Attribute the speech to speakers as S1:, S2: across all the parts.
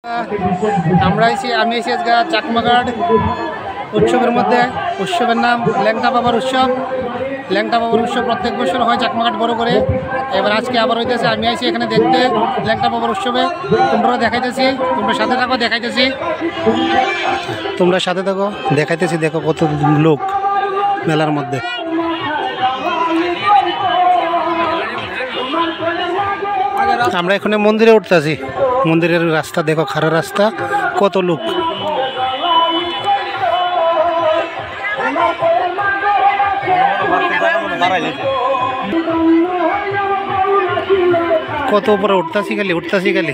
S1: আমি এসে আজকে চাকমাঘাট উৎসবের মধ্যে। উৎসবের নাম ল্যাংটা বাবার উৎসব। ল্যাংটা বাবার উৎসব প্রত্যেক বছর হয় চাকমাঘাট বড় করে। এবার আজকে আবার হইতেছে। আমি আইছি এখানে দেখতে ল্যাংটা বাবার উৎসবে। তোমরা দেখাইতেছি, তোমরা সাথে থাকো, দেখাইতেছি। তোমরা সাথে থাকো, দেখাইতেছি। দেখো কত লোক মেলার মধ্যে। আমরা এখানে মন্দিরে উঠতেছি। মন্দিরের রাস্তা দেখো, খারাপ রাস্তা, কত লোক। কত উপরে উঠতেছি খালি, উঠতেছি খালি।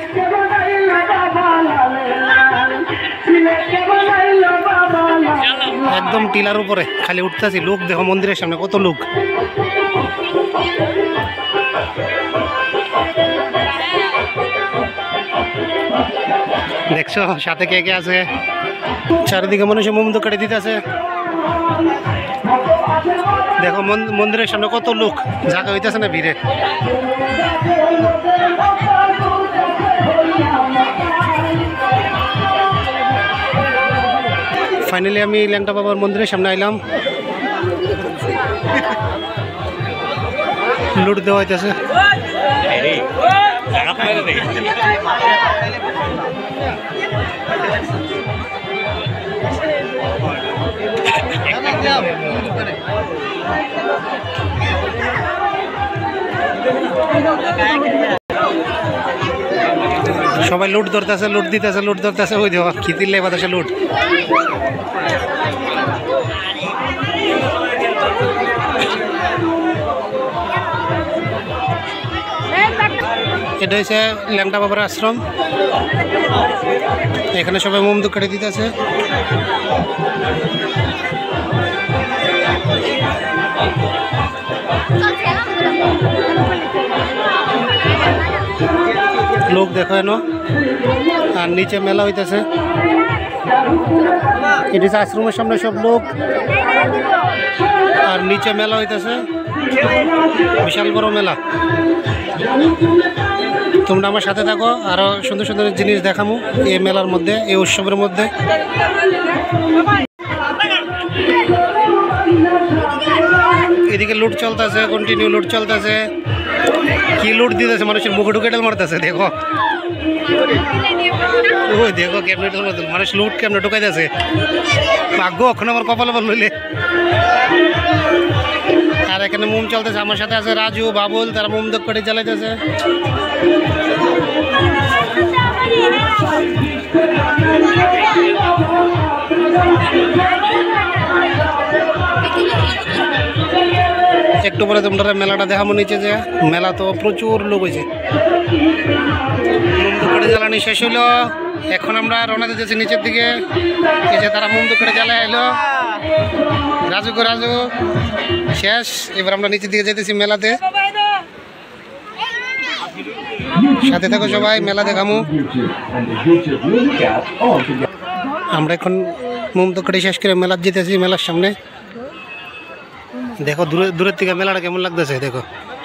S1: একদম টিলার উপরে খালি উঠতেছি। লোক দেখো মন্দিরের সামনে কত লোক। দেখছো সাথে কে কে আছে। চারিদিকে মানুষ মোমদো কেটে দিতেছে। দেখো মন্দিরের সামনে কত লোক, জায়গা হইতেছে না ভিড়ে। ফাইনালি আমি ল্যাংটা বাবার মন্দিরের সামনে আইলাম। লুট দেওয়া হইতেছে। সবাই লুট ধরতেছে, লুট দিতেছে, লুট ধরতেছে। ওই দেখো খিতিলে বাতাসে লুট। এটা হচ্ছে ল্যাংটা বাবার আশ্রম। এখানে সবাই মোমদো কেটে দিতেছে। লোক দেখো এনো। আর নিচে মেলা হইতেছে। এটা হচ্ছে আশ্রমের সামনে সব লোক। আর নিচে মেলা হইতেছে, বিশাল বড় মেলা। তোমরা আমার সাথে থাকো, আরো সুন্দর সুন্দর জিনিস দেখামু এই মেলার মধ্যে, এই উৎসবের মধ্যে। এদিকে লুট চলতেছে, কন্টিনিউ লুট চলতেছে। কি লুট দিতেছে, মানুষের মুখে ঢুকে ঢেল মারতেছে। দেখো ওই দেখো কেমনে মানুষ লুট কেমনে ঢুকাইতেছে। ভাগ্য এখন আমার কপালে বল লইলে। আর এখানে মোম চলতেছে। আমার সাথে আছে রাজু, বাবুল, তারা মোম দোক করে জ্বালাইতেছে। একটু পরে তোমরা মেলাটা দেখাবো নিচে যে। মেলা তো প্রচুর লোক হয়েছে। মোমদো করে জ্বালানি শেষ হইলো। এখন আমরা রওনা দিতেছি নিচের দিকে। এই যে তারা মোমদো করে জ্বালায় এলো। রাজু শেষ। এবার আমরা নিচের দিকে যেতেছি মেলাতে। সাথে থাকো সবাই, মেলা দেখামু। আমরা এখন মোমদো করে শেষ করে মেলার যেতেছি, মেলার সামনে। দেখো দূরের থেকে মেলাটা কেমন লাগতেছে। দেখো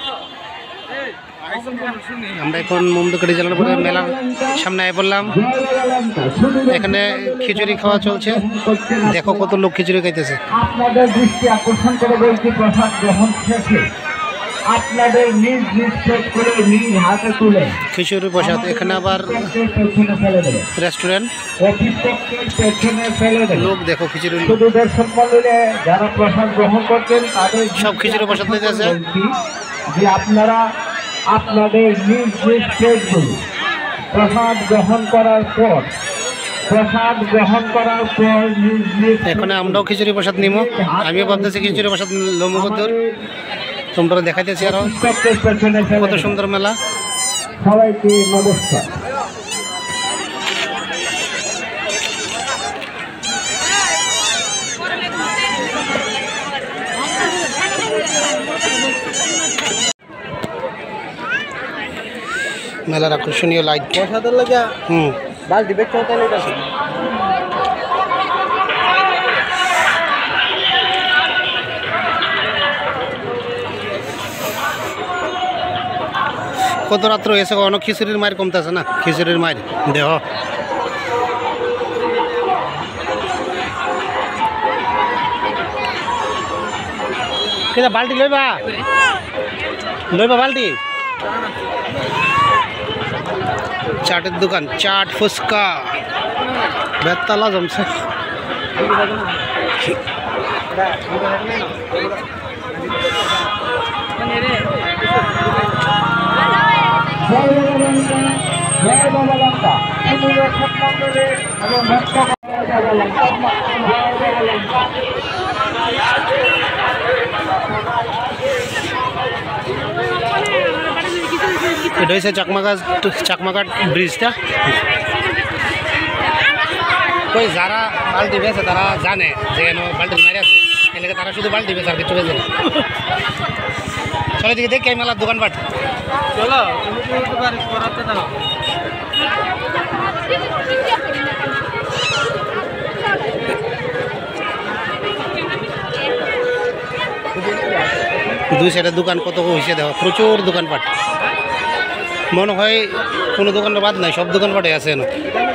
S1: আমরা এখন মোমদো কেটে জ্বালানোর পরে মেলার সামনে আয় পড়লাম। এখানে খিচুড়ি খাওয়া চলছে। দেখো কত লোক খিচুড়ি খাইতেছে।
S2: আপনাদের দৃষ্টি আকর্ষণ করে বলছি, প্রসাদ গ্রহণ শেষে আপনাদের নিজ নিজ প্লেট করে নিজ হাতে তুলে
S1: খিচুড়ি প্রসাদ। এখানে আবার রেস্টুরেন্ট। লোক দেখো খিচুড়ি।
S2: শুধু দর্শক মন্ডলে যারা প্রসাদ গ্রহণ করছেন তাদের
S1: সব খিচুড়ি প্রসাদ দিতেছে।
S2: যে আপনারা আপনাদের নিজ নিজ প্লেটগুলো প্রসাদ গ্রহণ করার পর
S1: এখানে আমরাও খিচুড়ি প্রসাদ নিব। আমিও ভাবতেছি খিচুড়ি প্রসাদ লম্বু কদ্দুর। তোমরা দেখাইতেছি আরো কত সুন্দর মেলা।
S2: সবাইকে নমস্কার।
S1: মেলার আকর্ষণীয় লাইট। কত রাত্র হয়েছে, অনেক খিচুড়ির মায়ের কমতেছে না। খিচুড়ির মায়ের দেহ কেটা বাল্টি লইবা বাল্টি চাটের দোকান চাট ফুচকা বেতালা জমছে এটা হচ্ছে চাকমাঘাট ব্রিজটা কই যারা বাল্টি বেছে তারা জানে যে কেন বাল্টি মারি আছে এলাকা তারা শুধু বাল্টি বেছে আর কিছু বেছে না চলো দিকে দেখি মেলার দোকানপাট চলো দুই সাইডের দোকান কত হয়েছে দেখো প্রচুর দোকানপাট মনে হয় কোনো দোকানের বাদ নাই সব দোকানপাটে আছে না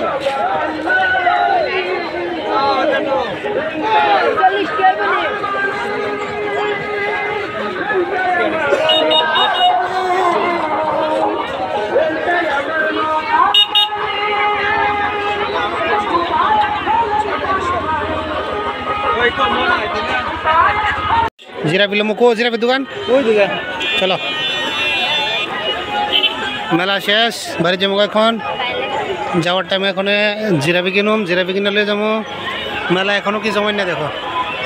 S1: জিরাপি লোমো কো জিরাপি দোকান ওই দোকান চলো মেলা শেষ বাড়ি যাবো এখন যাওয়ার টাইমে এখন জিরাপি কিনুম জিরাপি কিনে লিয়ে যাবো মেলা এখনো কি জমাই না দেখো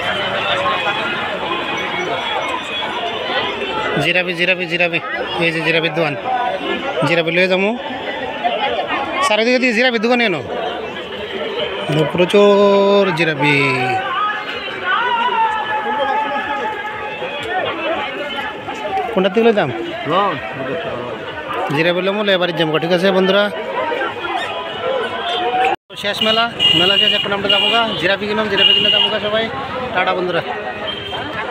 S1: জিরাপি জিরাপি জিরাপি এই যে জিরাপির দোকান জিরাপি লিয়ে যাবো চারিদিকে দিয়ে জিরাপির দোকান এনো প্রচুর জিরাপি কোনটা থেকে দাম জিরাপি লোমো এবারে যাবো ঠিক আছে বন্ধুরা শেষ মেলা শেষ এখন আমরা যাবো জিরাপি কিনলাম জিরাপি কিনে যাবো সবাই টাটা বন্ধুরা